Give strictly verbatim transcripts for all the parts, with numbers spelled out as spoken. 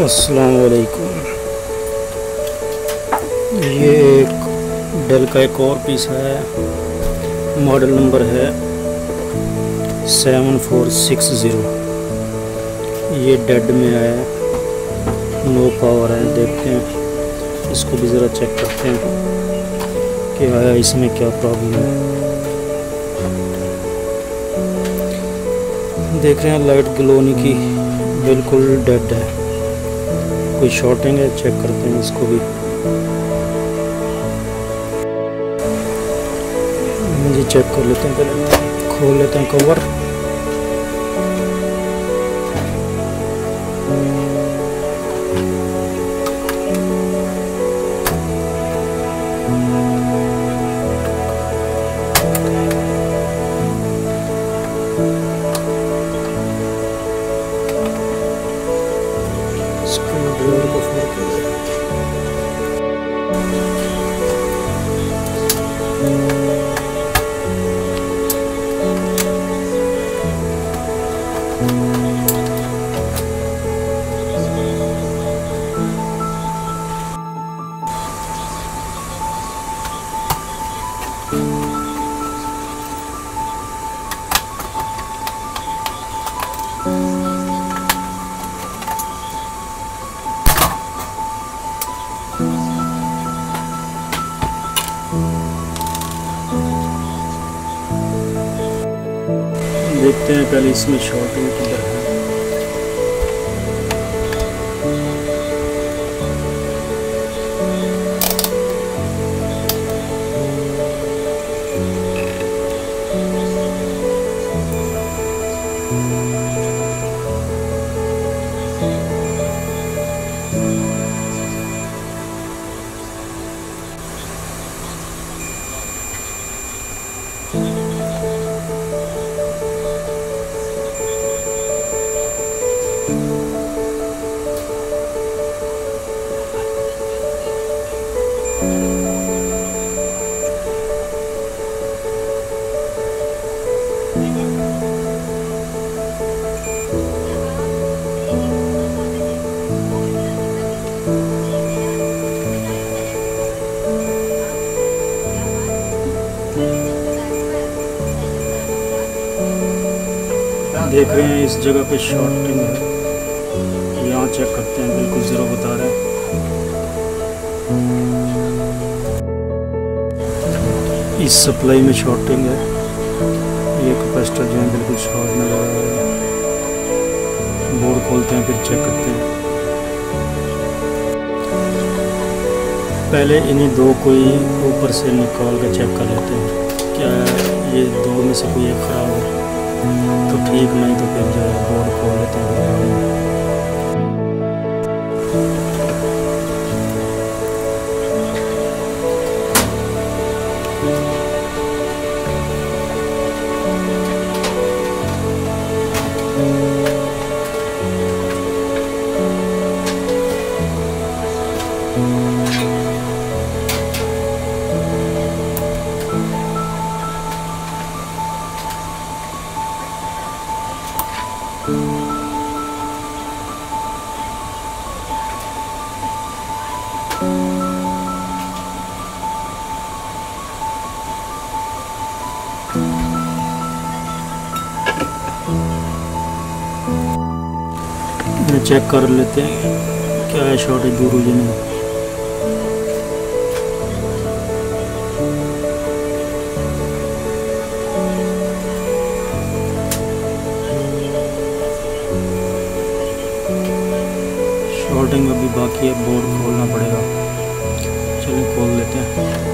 अस्सलाम वालेकुम। ये एक डेल का एक और पीस है, मॉडल नंबर है सेवन फोर सिक्स ज़ीरो। ये डेड में है, नो पावर है। देखते हैं इसको भी ज़रा चेक करते हैं कि आया इसमें क्या प्रॉब्लम है। देख रहे हैं लाइट ग्लो नहीं की, बिल्कुल डेड है, कोई शॉर्टिंग है। चेक करते हैं इसको भी। जी चेक कर लेते हैं, पहले खोल लेते हैं कवर। स्क्रू ड्राइवर को फोड़ के देखते हैं पहले इसमें शॉर्टिंग किधर है। देख रहे हैं इस जगह पे शॉर्टिंग है, यहाँ चेक करते हैं, बिल्कुल ज़ीरो बता रहे हैं। इस सप्लाई में शॉर्टिंग है, ये कैपेसिटर जो है बिल्कुल शॉर्ट में लगा है। बोर्ड खोलते हैं फिर चेक करते हैं। पहले इन्हीं दो कोई ऊपर से निकाल के चेक कर लेते हैं, क्या ये दो में से कोई एक ख़राब है तो ठीक, नहीं तो फिर जो है बोर्ड खोल लेते हैं। चेक कर लेते हैं क्या है शॉर्टेज दूर हो जाए। शॉर्टिंग अभी बाकी है, बोर्ड खोलना पड़ेगा। चलिए खोल लेते हैं।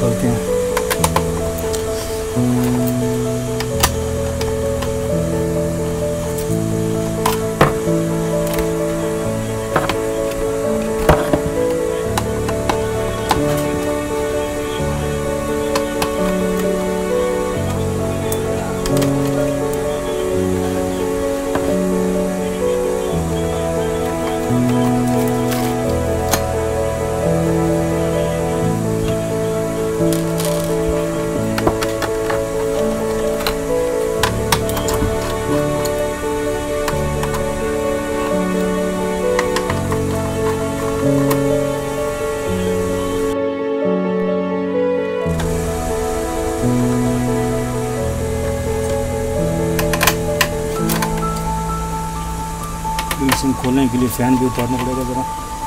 निकालते हैं। मशीन खोलने के लिए फैन भी उतारना पड़ेगा ज़रा।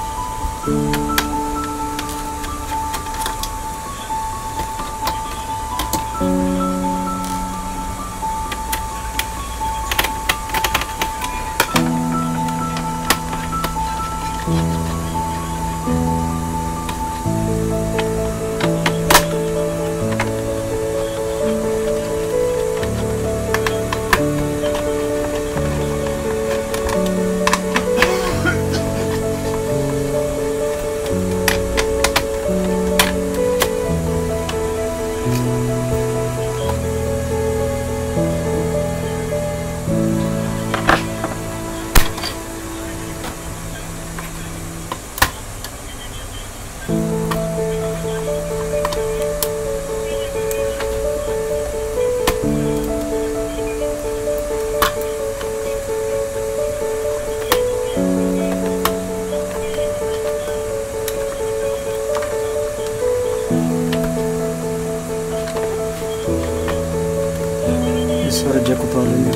सारे जैक उतार लेंगे।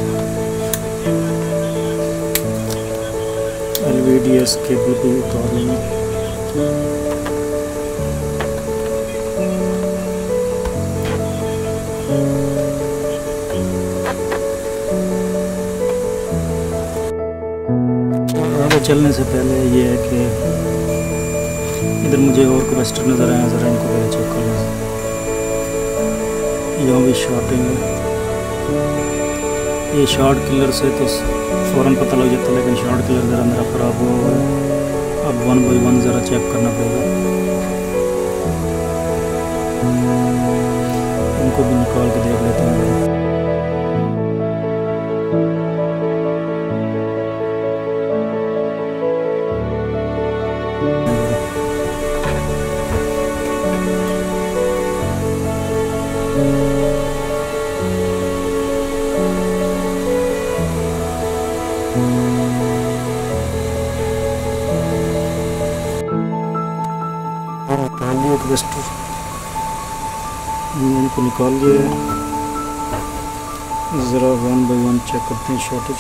L V D S cable भी उतार लेंगे। आगे चलने से पहले ये है कि इधर मुझे और कैपेसिटर नज़र आया, ज़रा इनको पहले चेक कर लें। यहाँ भी शॉर्टिंग है, ये शॉर्ट किलर से तो फ़ौरन पता लग जाता है, लेकिन शॉर्ट किलर ज़रा मेरा ख़राब हुआ हुआ है। अब वन बाई वन ज़रा चेक करना पड़ेगा। इनको भी निकाल के देख लेते हैं। कैपेसिटर इनको निकाल लिए, ज़रा वन बाई वन चेक करते हैं शॉर्टेज।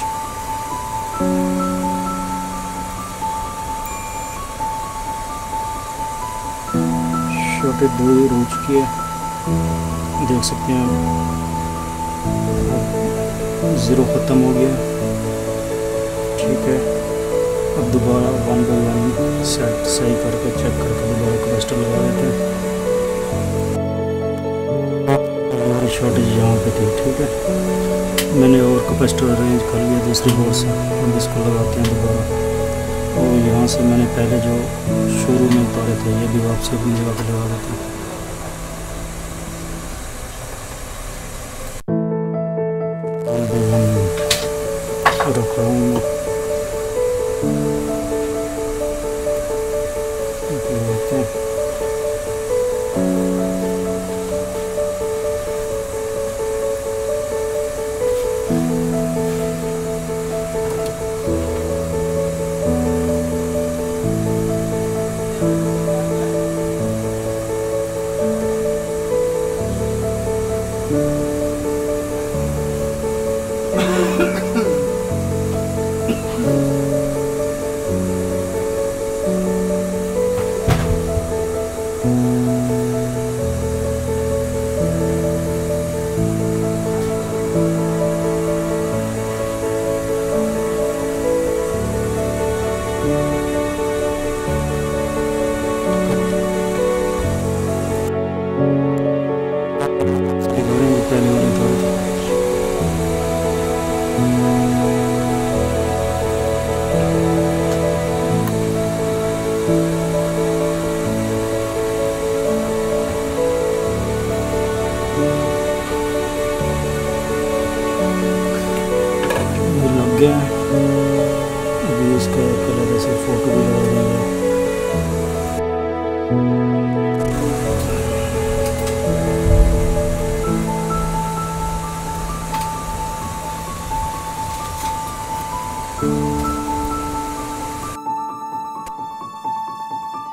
शॉर्टेज दो ही हो चुकी है, देख सकते हैं ज़ीरो ख़त्म हो गया। ठीक है, अब दोबारा वन बाई वन सेट सही करके चेक करके दोबारा कैपेसिटर लगा देते हैं। हमारी शॉर्टेज यहाँ पे थी। ठीक है, मैंने और कैपेसिटर अरेंज कर लिया दूसरी बोर्ड से। हम इसको लगाते हैं दोबारा, और यहाँ से मैंने पहले जो शुरू में उतारे थे ये भी वापसी अपनी जगह पर लगा देते हैं। रख रहा हूँ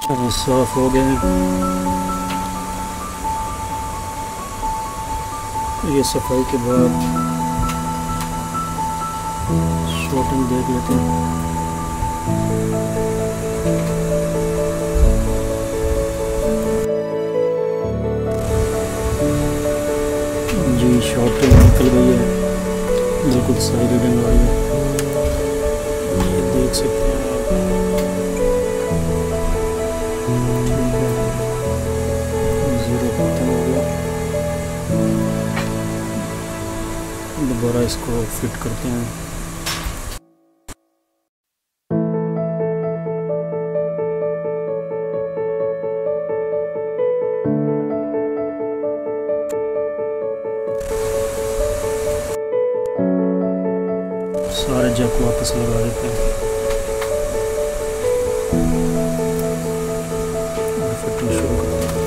चलो साफ हो गए। ये सफाई के बाद शॉर्टिंग देख लेते हैं। जी शॉर्टिंग निकल गई है, बिल्कुल सही रीडिंग आ रही है, ये देख सकते हैं। जीरो खत्म हो गया। दोबारा इसको फिट करते हैं। सारे जैक वापस लगा देते हैं और फिटिंग शुरू करते हैं।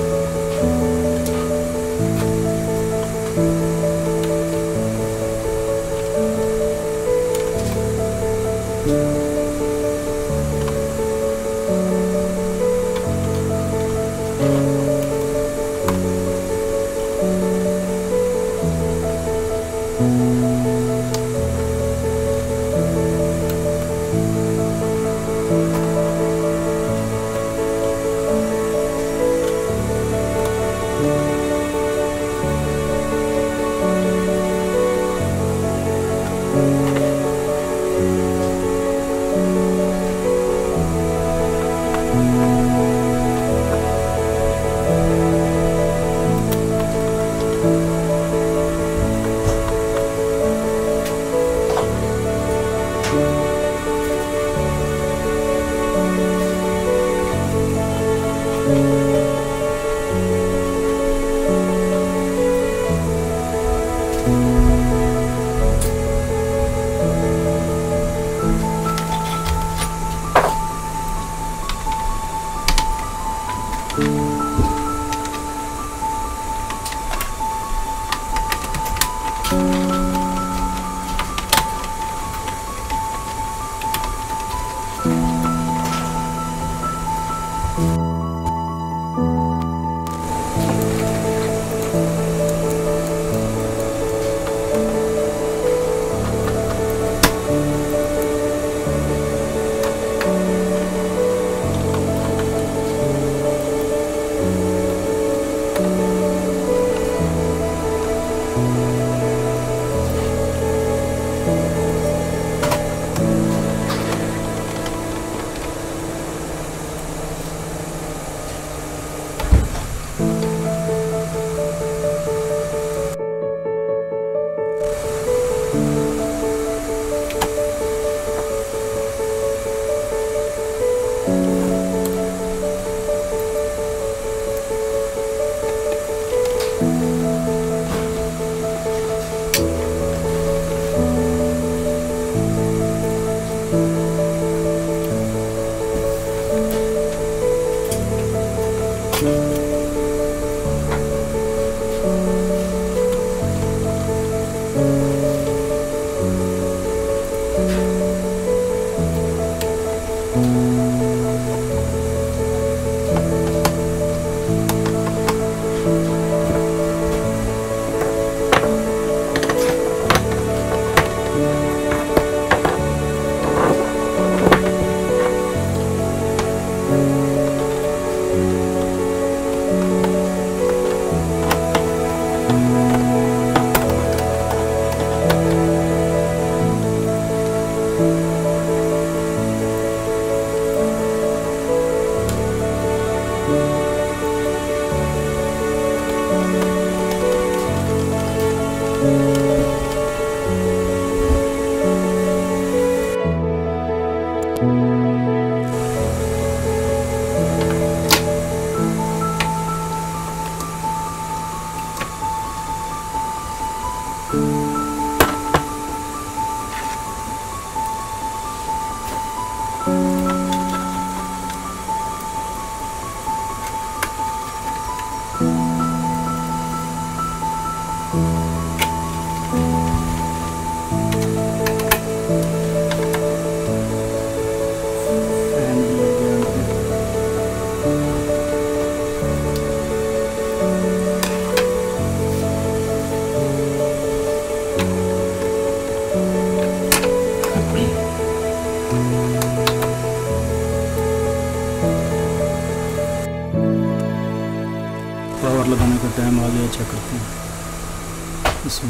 कवर लगाने का टाइम आ गया, चेक करते हैं। इसमें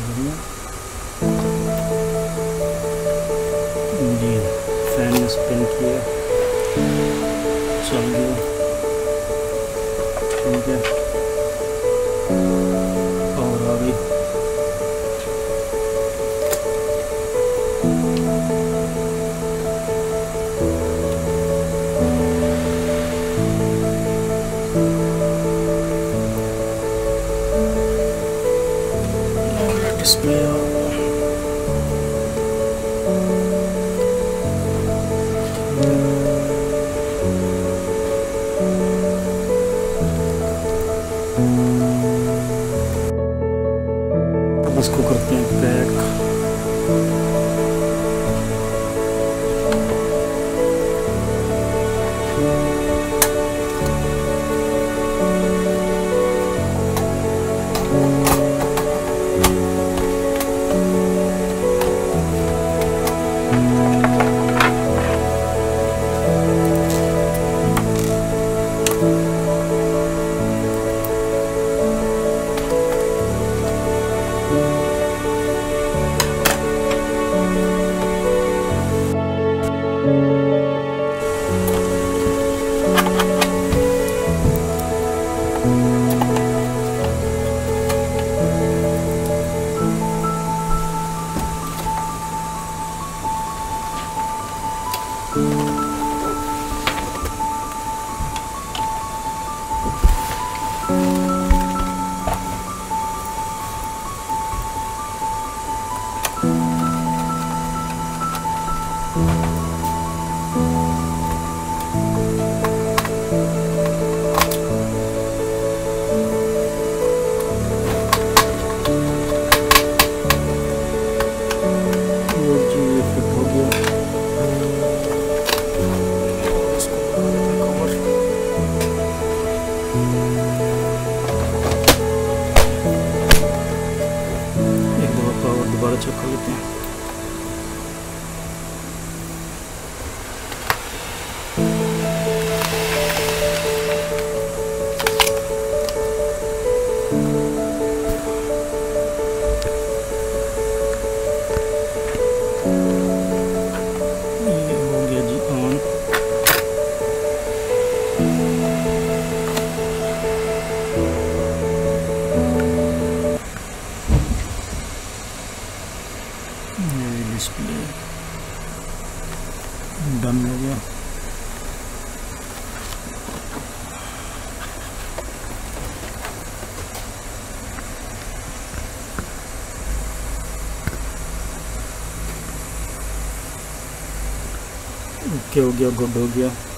जी फैन ने स्पिन किया, चल गया, ठीक है, और आ गई। डिस्प्ले इसको करते हैं पैक। दोबारा चेक कर लेते हैं। ये हो गया जी ऑन। डिस्प्ले डन हो गया। ओके हो गया, गुड हो गया।